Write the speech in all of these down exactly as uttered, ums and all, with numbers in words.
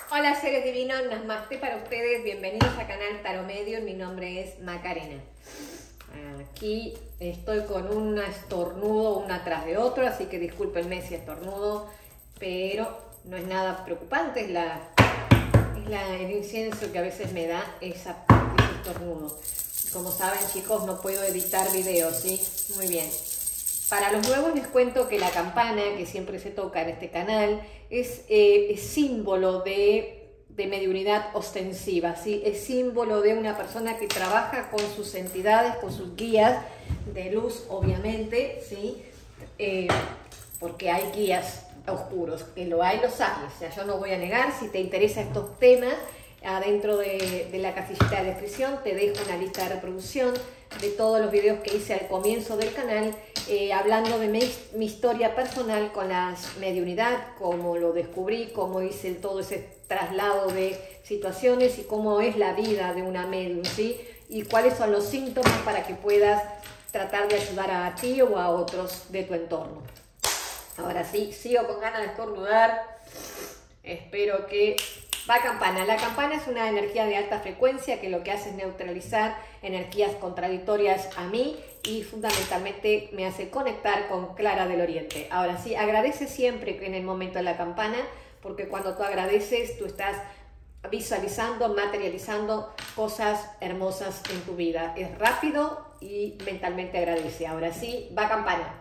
Hola seres divinos, Namaste para ustedes, bienvenidos a canal Tarot Medium, mi nombre es Macarena. Aquí estoy con un estornudo uno atrás de otro, así que discúlpenme si estornudo, pero no es nada preocupante, es, la, es la, el incienso que a veces me da esa, ese estornudo. Como saben chicos, no puedo editar videos, ¿sí? Muy bien. Para los nuevos les cuento que la campana que siempre se toca en este canal es, eh, es símbolo de, de mediunidad ostensiva, ¿sí? Es símbolo de una persona que trabaja con sus entidades, con sus guías de luz, obviamente, ¿sí? Eh, porque hay guías oscuros, que lo hay, los hay. O sea, yo no voy a negar, si te interesan estos temas, adentro de, de la casillita de descripción te dejo una lista de reproducción de todos los videos que hice al comienzo del canal, eh, hablando de mi, mi historia personal con la mediunidad, cómo lo descubrí, cómo hice todo ese traslado de situaciones y cómo es la vida de una medium, ¿sí? Y cuáles son los síntomas para que puedas tratar de ayudar a ti o a otros de tu entorno. Ahora sí, sigo con ganas de estornudar. Espero que... Va campana. La campana es una energía de alta frecuencia que lo que hace es neutralizar energías contradictorias a mí y fundamentalmente me hace conectar con Clara del Oriente. Ahora sí, agradece siempre en el momento de la campana, porque cuando tú agradeces, tú estás visualizando, materializando cosas hermosas en tu vida. Es rápido y mentalmente agradece. Ahora sí, va campana.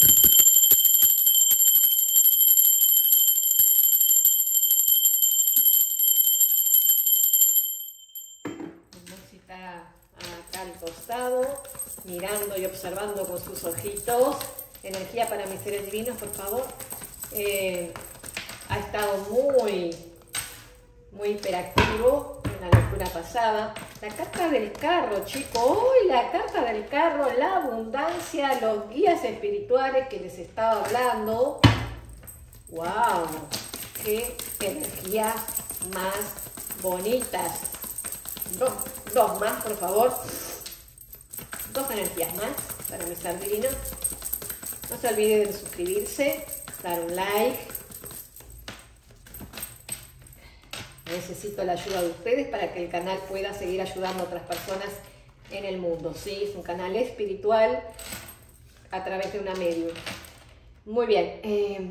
Acá al costado, mirando y observando con sus ojitos. Energía para mis seres divinos, por favor. Eh, ha estado muy, muy hiperactivo en la lectura pasada. La carta del carro, chicos. Hoy la carta del carro, la abundancia, los guías espirituales que les estaba hablando. ¡Wow! ¡Qué energía más bonitas! Dos, dos más, por favor. Dos energías más para mi ser divino. No se olviden de suscribirse, dar un like. Necesito la ayuda de ustedes para que el canal pueda seguir ayudando a otras personas en el mundo. Sí, es un canal espiritual a través de una medium. Muy bien. Eh,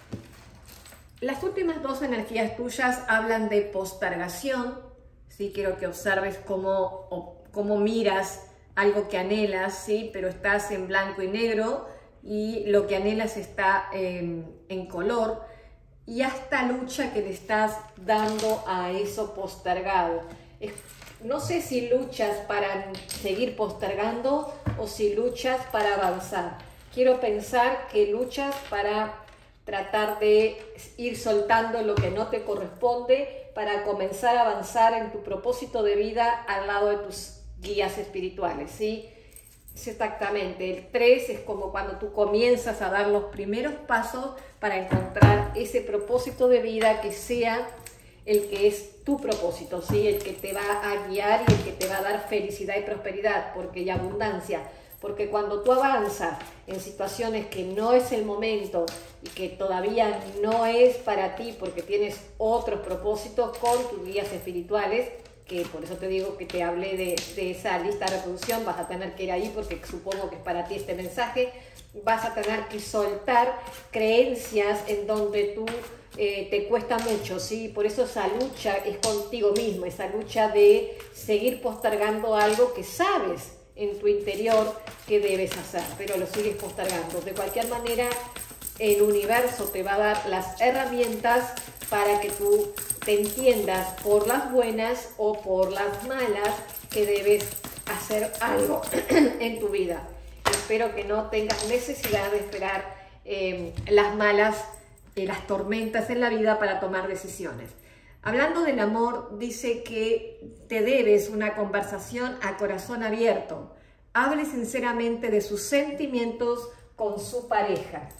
las últimas dos energías tuyas hablan de postergación. Sí, quiero que observes cómo, cómo miras algo que anhelas, ¿sí? Pero estás en blanco y negro y lo que anhelas está eh, en color. Y hasta lucha que le estás dando a eso postergado. Es, no sé si luchas para seguir postergando o si luchas para avanzar. Quiero pensar que luchas para tratar de ir soltando lo que no te corresponde para comenzar a avanzar en tu propósito de vida al lado de tus guías espirituales, ¿sí? Es exactamente, el tres es como cuando tú comienzas a dar los primeros pasos para encontrar ese propósito de vida que sea el que es tu propósito, ¿sí? El que te va a guiar y el que te va a dar felicidad y prosperidad, porque hay abundancia. Porque cuando tú avanzas en situaciones que no es el momento y que todavía no es para ti porque tienes otros propósitos con tus guías espirituales, que por eso te digo que te hablé de, de esa lista de reproducción, vas a tener que ir ahí porque supongo que es para ti este mensaje, vas a tener que soltar creencias en donde tú eh, te cuesta mucho, ¿sí? Por eso esa lucha es contigo mismo, esa lucha de seguir postergando algo que sabes en tu interior que debes hacer, pero lo sigues postergando. De cualquier manera, el universo te va a dar las herramientas para que tú te entiendas por las buenas o por las malas que debes hacer algo en tu vida. Espero que no tengas necesidad de esperar eh, las malas, eh, las tormentas en la vida para tomar decisiones. Hablando del amor, dice que te debes una conversación a corazón abierto. Hable sinceramente de sus sentimientos con su pareja.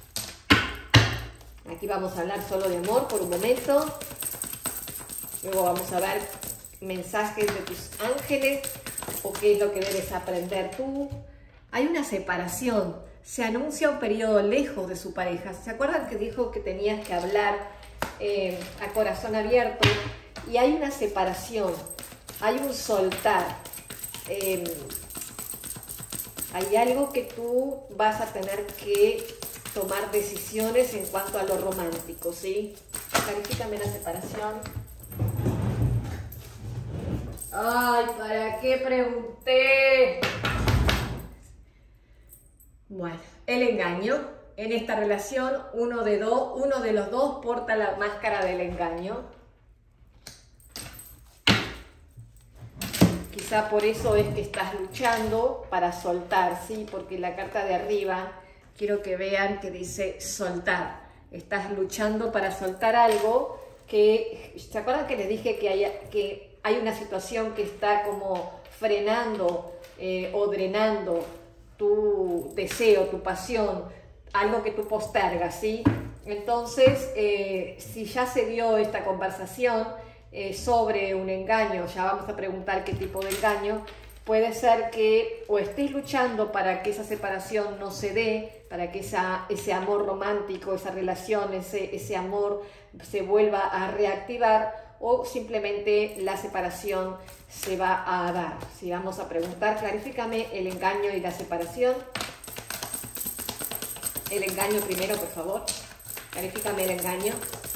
Aquí vamos a hablar solo de amor por un momento. Luego vamos a ver mensajes de tus ángeles o qué es lo que debes aprender tú. Hay una separación. Se anuncia un periodo lejos de su pareja. ¿Se acuerdan que dijo que tenías que hablar eh, a corazón abierto y hay una separación, hay un soltar. Eh, hay algo que tú vas a tener que tomar decisiones en cuanto a lo romántico, ¿sí? Clarifícame la separación. Ay, ¿para qué pregunté? Bueno, el engaño. En esta relación, uno de, dos, uno de los dos porta la máscara del engaño. Quizá por eso es que estás luchando para soltar, ¿sí? Porque la carta de arriba, quiero que vean que dice soltar. Estás luchando para soltar algo que... ¿Se acuerdan que les dije que hay, que hay una situación que está como frenando eh, o drenando tu deseo, tu pasión, algo que tú postergas, ¿sí? Entonces, eh, si ya se dio esta conversación eh, sobre un engaño, ya vamos a preguntar qué tipo de engaño, puede ser que o estés luchando para que esa separación no se dé, para que esa, ese amor romántico, esa relación, ese, ese amor se vuelva a reactivar, o simplemente la separación se va a dar. Si vamos a preguntar, clarifícame el engaño y la separación. El engaño primero, por favor. Clarifícame el engaño.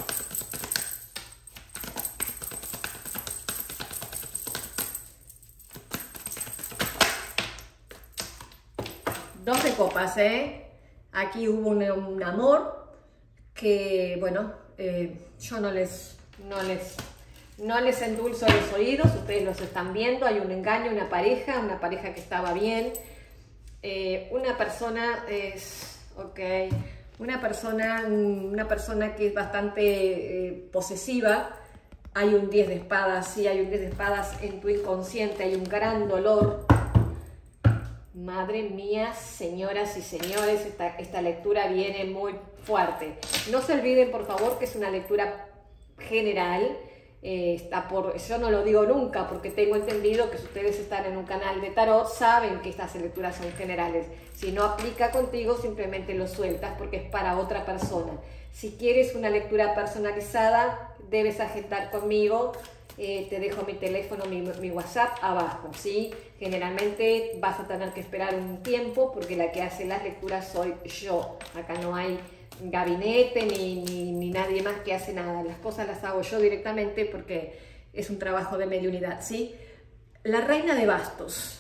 Dos de copas, ¿eh? Aquí hubo un, un amor que, bueno, eh, yo no les, no, les, no les endulzo los oídos, ustedes los están viendo. Hay un engaño, una pareja, una pareja que estaba bien. Eh, una persona es... Ok, una persona, una persona que es bastante eh, posesiva. Hay un diez de espadas, sí, hay un diez de espadas en tu inconsciente, hay un gran dolor. Madre mía, señoras y señores, esta, esta lectura viene muy fuerte. No se olviden, por favor, que es una lectura general. Eh, está por, yo no lo digo nunca porque tengo entendido que si ustedes están en un canal de tarot saben que estas lecturas son generales. Si no aplica contigo, simplemente lo sueltas porque es para otra persona. Si quieres una lectura personalizada, debes agendar conmigo. Eh, te dejo mi teléfono, mi, mi WhatsApp abajo, ¿sí? Generalmente vas a tener que esperar un tiempo porque la que hace las lecturas soy yo. Acá no hay gabinete ni, ni, ni nadie más que hace nada. Las cosas las hago yo directamente porque es un trabajo de mediunidad, ¿sí? La reina de bastos.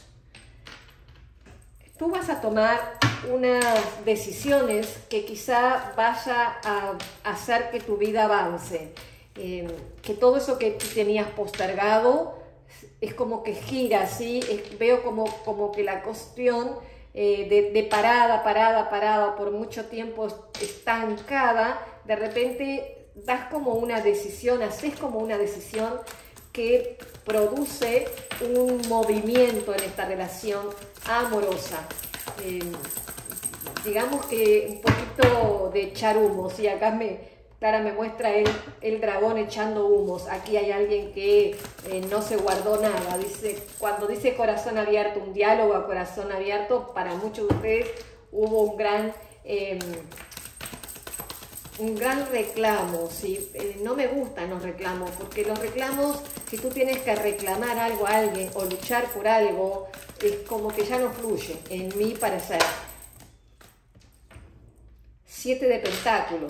Tú vas a tomar unas decisiones que quizá vaya a hacer que tu vida avance, eh, que todo eso que tú tenías postergado es como que gira, ¿sí? Es, veo como, como que la cuestión eh, de, de parada, parada, parada, por mucho tiempo estancada, de repente das como una decisión, haces como una decisión que produce un movimiento en esta relación amorosa. Eh, digamos que un poquito de echar humos, y acá me, Clara me muestra el, el dragón echando humos. Aquí hay alguien que eh, no se guardó nada. Dice, cuando dice corazón abierto, un diálogo a corazón abierto, para muchos de ustedes hubo un gran... Eh, un gran reclamo, ¿sí? Eh, no me gustan los reclamos, porque los reclamos, si tú tienes que reclamar algo a alguien o luchar por algo, es como que ya no fluye, en mi parecer. Siete de pentáculos.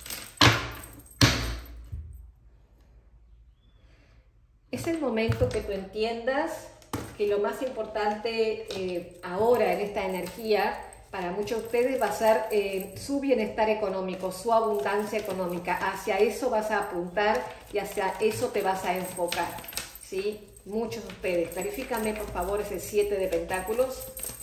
Es el momento que tú entiendas que lo más importante eh, ahora en esta energía para muchos de ustedes va a ser eh, su bienestar económico, su abundancia económica. Hacia eso vas a apuntar y hacia eso te vas a enfocar, ¿sí? Muchos de ustedes. Verifícame, por favor, ese siete de pentáculos.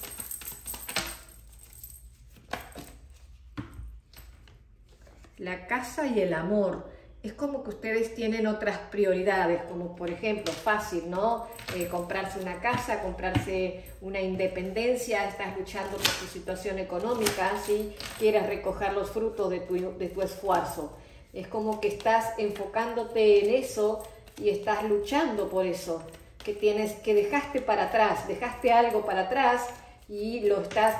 La casa y el amor. Es como que ustedes tienen otras prioridades, como por ejemplo, fácil, ¿no? Eh, comprarse una casa, comprarse una independencia, estás luchando por tu situación económica, ¿sí? Quieres recoger los frutos de tu, de tu esfuerzo. Es como que estás enfocándote en eso y estás luchando por eso, que tienes, que dejaste para atrás, dejaste algo para atrás y lo estás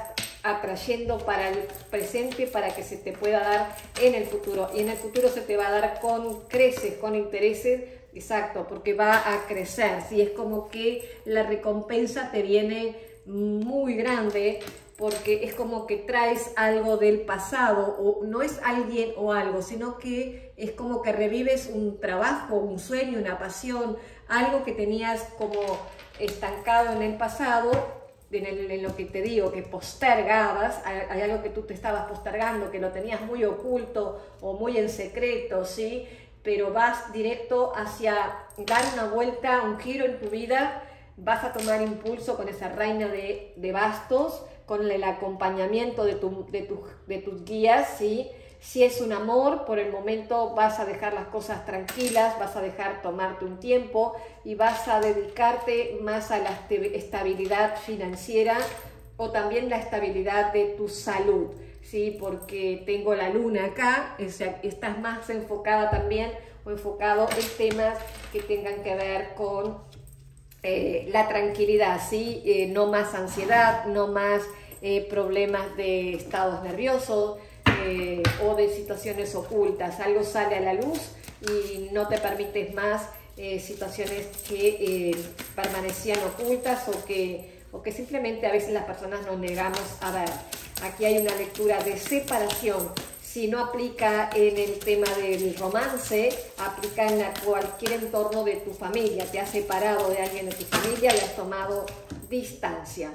atrayendo para el presente para que se te pueda dar en el futuro. Y en el futuro se te va a dar con creces, con intereses, exacto, porque va a crecer. ¿Sí? Es como que la recompensa te viene muy grande, porque es como que traes algo del pasado, o no es alguien o algo, sino que es como que revives un trabajo, un sueño, una pasión, algo que tenías como estancado en el pasado, en, el, en lo que te digo, que postergabas, hay algo que tú te estabas postergando, que lo tenías muy oculto o muy en secreto, ¿sí? Pero vas directo hacia dar una vuelta, un giro en tu vida, vas a tomar impulso con esa reina de, de bastos, con el acompañamiento de, tu, de, tu, de tus guías, ¿sí? Si es un amor, por el momento vas a dejar las cosas tranquilas, vas a dejar tomarte un tiempo y vas a dedicarte más a la estabilidad financiera o también la estabilidad de tu salud, ¿sí? Porque tengo la luna acá, o sea, estás más enfocada también o enfocado en temas que tengan que ver con Eh, la tranquilidad, ¿sí? Eh, no más ansiedad, no más eh, problemas de estados nerviosos eh, o de situaciones ocultas. Algo sale a la luz y no te permites más eh, situaciones que eh, permanecían ocultas o que, o que simplemente a veces las personas nos negamos a ver. Aquí hay una lectura de separación. Si no aplica en el tema del romance, aplica en la, cualquier entorno de tu familia. Te has separado de alguien de tu familia y has tomado distancia.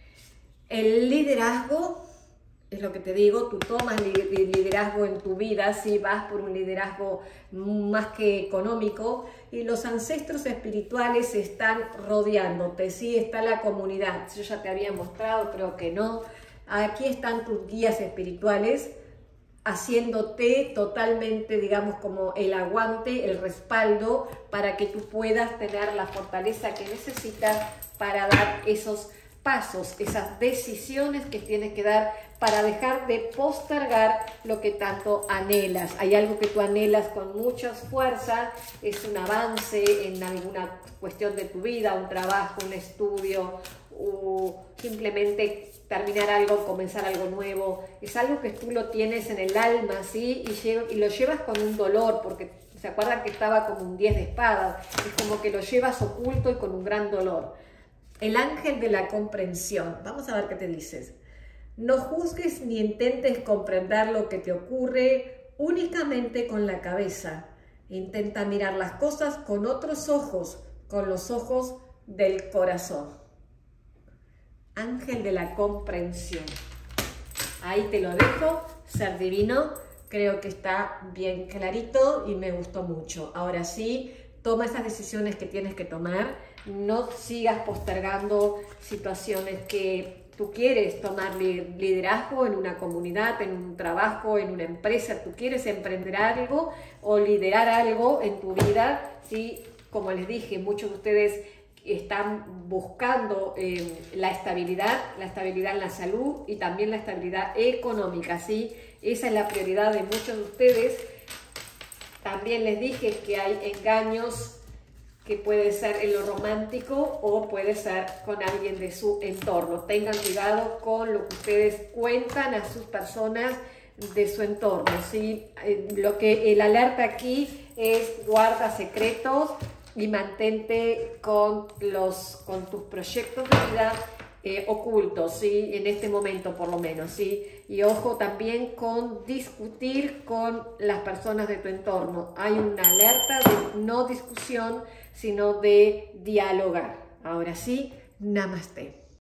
El liderazgo, es lo que te digo, tú tomas liderazgo en tu vida, si vas por un liderazgo más que económico, y los ancestros espirituales están rodeándote, sí, está la comunidad. Yo ya te había mostrado, creo que no. Aquí están tus guías espirituales, haciéndote totalmente, digamos, como el aguante, el respaldo, para que tú puedas tener la fortaleza que necesitas para dar esos pasos, esas decisiones que tienes que dar para dejar de postergar lo que tanto anhelas. Hay algo que tú anhelas con mucha fuerza, es un avance en alguna cuestión de tu vida, un trabajo, un estudio, o simplemente terminar algo, comenzar algo nuevo. Es algo que tú lo tienes en el alma, ¿sí? Y, y lo llevas con un dolor, porque se acuerdan que estaba como un diez de espadas, es como que lo llevas oculto y con un gran dolor. El ángel de la comprensión, vamos a ver qué te dices. No juzgues ni intentes comprender lo que te ocurre únicamente con la cabeza. Intenta mirar las cosas con otros ojos, con los ojos del corazón. Ángel de la comprensión. Ahí te lo dejo, ser divino. Creo que está bien clarito y me gustó mucho. Ahora sí, toma esas decisiones que tienes que tomar. No sigas postergando situaciones que tú quieres tomar liderazgo en una comunidad, en un trabajo, en una empresa. Tú quieres emprender algo o liderar algo en tu vida. ¿Sí? Como les dije, muchos de ustedes están buscando eh, la estabilidad, la estabilidad en la salud y también la estabilidad económica, ¿sí? Esa es la prioridad de muchos de ustedes. También les dije que hay engaños que puede ser en lo romántico o puede ser con alguien de su entorno. Tengan cuidado con lo que ustedes cuentan a sus personas de su entorno, ¿sí? Eh, lo que el alerta aquí es guarda secretos y mantente con, los, con tus proyectos de vida eh, ocultos, ¿sí? En este momento por lo menos, ¿sí? Y ojo también con discutir con las personas de tu entorno. Hay una alerta de no discusión, sino de dialogar. Ahora sí, namaste.